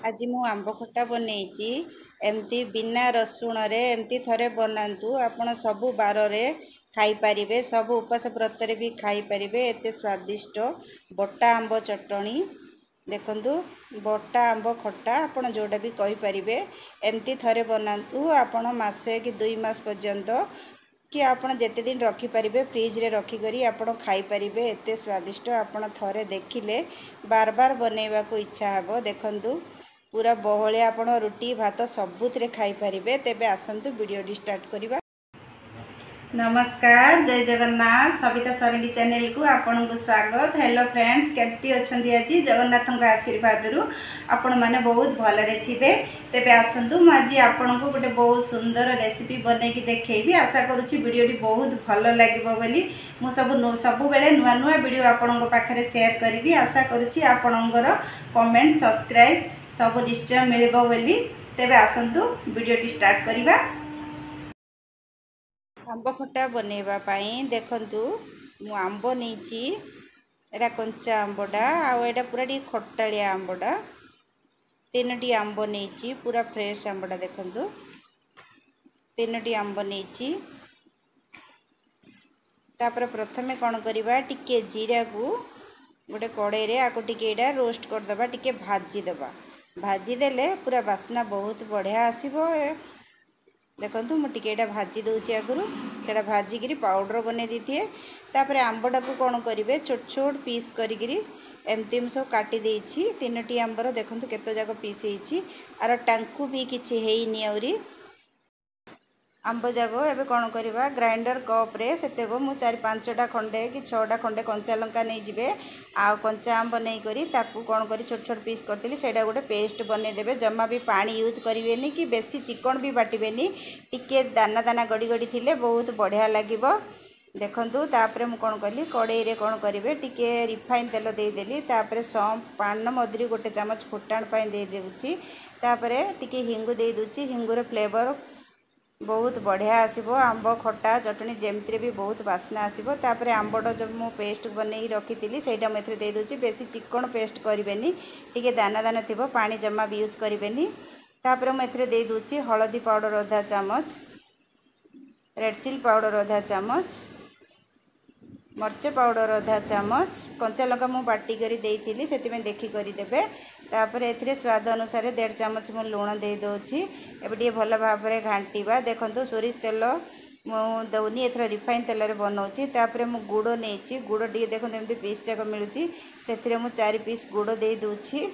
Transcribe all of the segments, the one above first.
आज मु आंब खट्टा बनईची एमती बिना रसुण रे एमती थरे बनातु आपण सबु बार रे खाई परिबे सब उपास व्रत रे भी खाई परिबे एते स्वादिष्ट बट्टा आंब चटणी देखंतु बट्टा आंब खट्टा आपण जोडा भी कहि परिबे एमती थरे बनातु आपण मासे कि 2 मास पर्यंत कि आपण जेते दिन रखी परिबे फ्रिज रे रखी करी आपण खाई परिबे एते स्वादिष्ट आपण थरे देखिले बार बार बनेइबा को इच्छा हबो देखंतु पूरा बहलिया आपण रोटी भात सबुतरे खाई परिबे तेबे आसंतु वीडियो स्टार्ट करिबा। नमस्कार जय जगन्नाथ सविता सरंगी चैनल को आपन को स्वागत। हेलो फ्रेंड्स केमती अछंती आज जगन्नाथ का आशीर्वाद रु आपण माने बहुत भले रे थिबे तेबे आसंतु म आज आपन को गोटे बहुत सुंदर रेसिपी बनै कि देखैबी आशा करूची वीडियो टी बहुत भलो लागिबो बोली मु सब बेले नुआ नुआ वीडियो आपन को पाखरे शेयर करबी आशा करूची आपनकर कमेंट सब्सक्राइब सब निश्चय मिलबो बोली तेबे आसंतु वीडियो टी स्टार्ट करिबा। आंब खट्टा बनेबा पाई देखंतु मु आंब नीची एटा कंचा आंबडा आ एटा पूरा डी खट्टालिया आंबडा तीनटी आंब नीची पूरा फ्रेश आंबडा देखंतु तीनटी आंब नीची तापर प्रथमे कोन करिबा टिके जीरा को गोटे कड़ाई रे आको टिके एटा रोस्ट कर दबा टिके भाजी देले पूरा बास्ना बहुत बढ़िया आसीबो। देखंतु मु टिके एटा भाजी दउची आगुरु सेटा भाजी गिरी पाउडर बने दिथिए तापर आंबडा को कोन करिवे छोट छोट पीस करिगिरी एमती हम सब काटी देइछि तीनटी आंबर देखंतु केतो जाको पीस हेइछि आर टांकु भी किछि हेइनी औरी आंब जागो एबे कोन करिवा ग्राइंडर कप रे सेतेगो मु 4-5टा खंडे कि 6टा खंडे कंचा लंका नै जिवे आ कंचा आंब नै करी ताकू कोन करी छोट छोट पीस करथिली सेटा गोटे पेस्ट बने देबे जम्मा भी पानी यूज करिवेनी कि बेसी चिकन भी बाटिवेनी टिके दाना दाना गडी गडी थिले बहुत बढ़िया लागिबो। देखंतु तापरे मु कोन करली कड़ाई रे कोन करिवे टिके रिफाइन तेल दे देली तापरे सौंफ पान मधुरी गोटे चमच फुटाण पाई दे देउची तापरे टिके हिंगु दे दुची हिंगुर फ्लेवर बहुत बढ़िया आसीबो आंब खट्टा चटनी जेमत्री भी बहुत वासना आसीबो। तापरे आंबडो जब मु पेस्ट बनेई रखितिली सेटा मेथरे दे दोची बेसी चिकन पेस्ट करिवेनी टिके दाना दाना थिबो पानी जम्मा भी यूज करिवेनी तापरे मेथरे दे दोची हळदी पाउडर आधा चामच रेड चिली पाउडर आधा चामच मर्च पाउडर आधा चामच कंचा लंका मु बाटी करी देइतिली सेति में देखि करी देबे तापर एथिरे स्वाद अनुसार 1.5 चामच मु लूण दे दोची एबे डी भलो भाबरे घांटीबा। देखंतु सोरिस तेल मु दउनी एथरा रिफाइन तेल रे बनौची तापर मु गुड़ नेची गुड़ डी देखंतु एमती पीस जाक मिलुची सेथिरे मु 4 पीस गुड़ दे दोची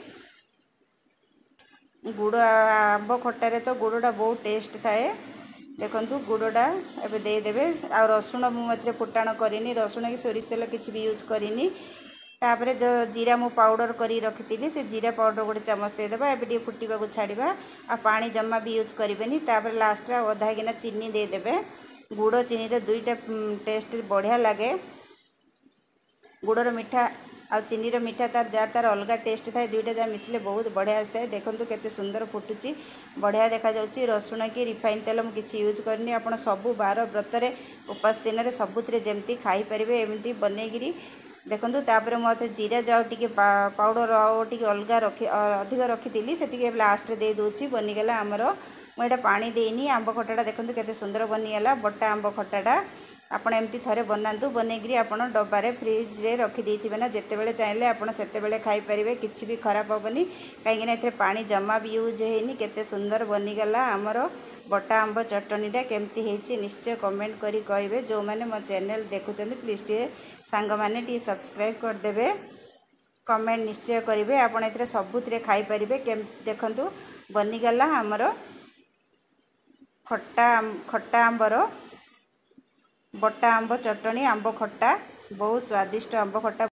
गुड़ आंब खट्टा रे तो गुड़टा बहुत टेस्ट थाए। देखंतु गुड़टा एबे दे देबे आ रसुण मु एथरे फुटाण करिनी रसुण कि सोरिस तेल किछि भी यूज करिनी तापरे जो जीरा मु पाउडर करी रखितिली से जीरा पाउडर गोटे चमच दे देबा एबे डी फुटीबा को छाड़ीबा आ पानी जम्मा भी यूज करिवेनी तापरे लास्ट रे आधा गिना चीनी दे देबे गुड़ चीनी रे दुईटा टेस्ट बढ़िया लागे गुड़र मीठा आ चीनी रो मीठा तार अलग टेस्ट थाए दुईटा जा मिसले बहुत बढ़िया आए। देखंतु केते सुंदर फुटुची बढ़िया देखा जाउची रसुण कि रिफाइन तेल मु किछि यूज करनी आपण सबु बार व्रत रे उपास दिन रे सबुतरे जेमती खाई परिबे एमती बनेगिरी देखंतु तापरे मते जीरा जाउ टिके पाउडर आ टिके अलग रखि अधिक रखितिली सेतिके लास्ट रे दे दोची बनी गेला हमरो मु एटा पानी देनी आंब खट्टाटा देखंतु केते सुंदर बनी गेला बट्टा आंब खट्टाटा आपण एमती थरे बनांतु बनेगिरी आपण डब्बा रे फ्रिज रे रखि देथिबे ना जेते बेले चाहिले आपण सेते बेले खाई परिबे किछि भी खराब होबनी काहे कि एथरे पानी जम्मा भी यूज हेनी केते सुंदर बनी गेला हमरो बट्टा आंब चटनीटा केमती हेची निश्चय कमेंट करी कहबे जो माने मो चैनल देखुचंदी प्लीज टे सांग माने टी सब्सक्राइब कर देबे कमेंट निश्चय करिवे आपण एथरे सबुतरे खाई परिबे देखंतु बनी गेला हमरो खट्टा आंबर बट्टा आंब चटनी आंब खट्टा बहुत स्वादिष्ट आंब खट्टा।